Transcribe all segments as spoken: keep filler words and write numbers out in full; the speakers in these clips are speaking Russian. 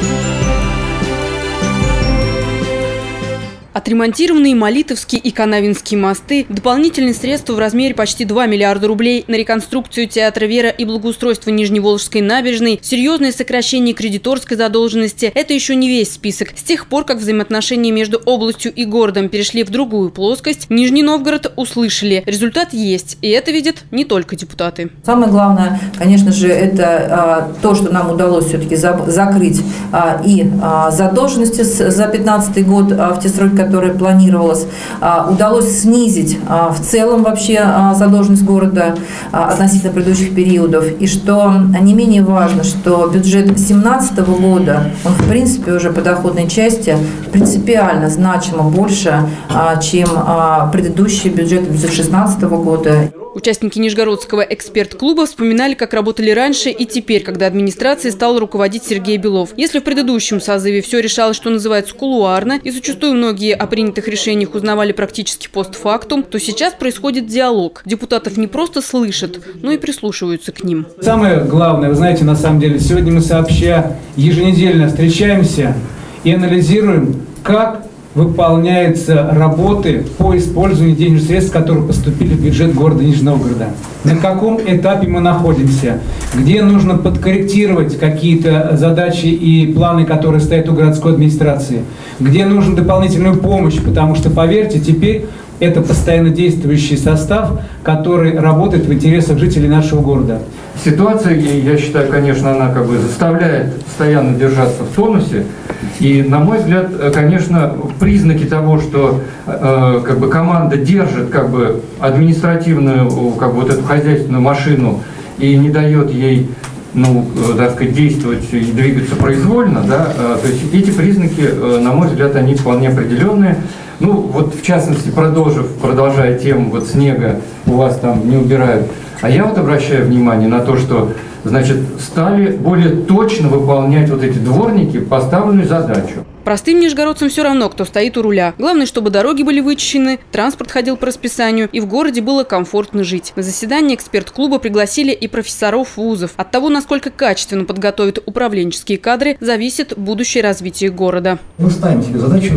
Отремонтированные Молитовский и Канавинские мосты, дополнительные средства в размере почти два миллиарда рублей на реконструкцию театра «Вера» и благоустройство Нижневолжской набережной, серьезное сокращение кредиторской задолженности – это еще не весь список. С тех пор, как взаимоотношения между областью и городом перешли в другую плоскость, Нижний Новгород услышали. Результат есть, и это видят не только депутаты. Самое главное, конечно же, это а, то, что нам удалось все-таки за, закрыть а, и а, задолженности с, за две тысячи пятнадцатый год а, в те сроки, которая планировалась, удалось снизить в целом вообще задолженность города относительно предыдущих периодов. И что не менее важно, что бюджет две тысячи семнадцатого года, он в принципе уже по доходной части принципиально значимо больше, чем предыдущий бюджет две тысячи шестнадцатого года. Участники Нижегородского эксперт-клуба вспоминали, как работали раньше и теперь, когда администрацией стал руководить Сергей Белов. Если в предыдущем созыве все решалось, что называется, кулуарно, и зачастую многие о принятых решениях узнавали практически постфактум, то сейчас происходит диалог. Депутатов не просто слышат, но и прислушиваются к ним. Самое главное, вы знаете, на самом деле, сегодня мы сообща еженедельно встречаемся и анализируем, как выполняются работы по использованию денежных средств, которые поступили в бюджет города Нижнего Новгорода. На каком этапе мы находимся, где нужно подкорректировать какие-то задачи и планы, которые стоят у городской администрации, где нужна дополнительную помощь, потому что, поверьте, теперь это постоянно действующий состав, который работает в интересах жителей нашего города. Ситуация, я считаю, конечно, она как бы заставляет постоянно держаться в тонусе. И, на мой взгляд, конечно, признаки того, что э, как бы команда держит как бы административную, как бы вот эту хозяйственную машину и не дает ей, ну, так сказать, действовать и двигаться произвольно, да, э, то есть эти признаки, э, на мой взгляд, они вполне определенные. Ну, вот в частности, продолжив, продолжая тему вот снега, у вас там не убирают. А я вот обращаю внимание на то, что, значит, стали более точно выполнять вот эти дворники поставленную задачу. Простым нижегородцам все равно, кто стоит у руля. Главное, чтобы дороги были вычищены, транспорт ходил по расписанию и в городе было комфортно жить. На заседание эксперт-клуба пригласили и профессоров вузов. От того, насколько качественно подготовят управленческие кадры, зависит будущее развитие города. Мы ставим себе задачу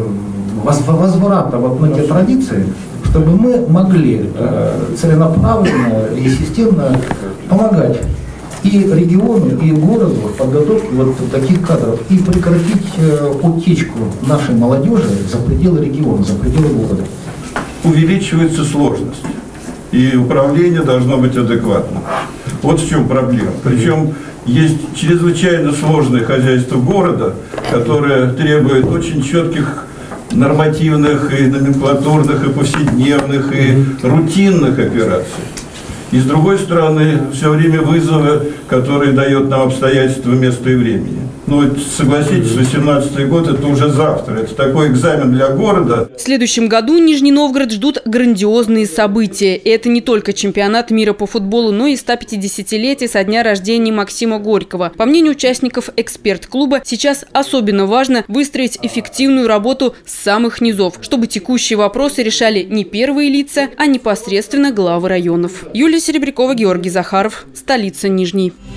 возврата вот на те традиции, чтобы мы могли целенаправленно и системно помогать и региону, и городу в подготовке вот таких кадров, и прекратить утечку нашей молодежи за пределы региона, за пределы города. Увеличивается сложность, и управление должно быть адекватным. Вот в чем проблема. Причем есть чрезвычайно сложное хозяйство города, которое требует очень четких нормативных, и номенклатурных, и повседневных, и рутинных операций. И с другой стороны, все время вызовы, которые дает нам обстоятельства места и времени. Ну, согласитесь, восемнадцатый год – это уже завтра. Это такой экзамен для города. В следующем году Нижний Новгород ждут грандиозные события. И это не только чемпионат мира по футболу, но и сто пятидесятилетие со дня рождения Максима Горького. По мнению участников эксперт-клуба, сейчас особенно важно выстроить эффективную работу с самых низов, чтобы текущие вопросы решали не первые лица, а непосредственно главы районов. Юлия Серебрякова, Георгий Захаров, столица Нижний.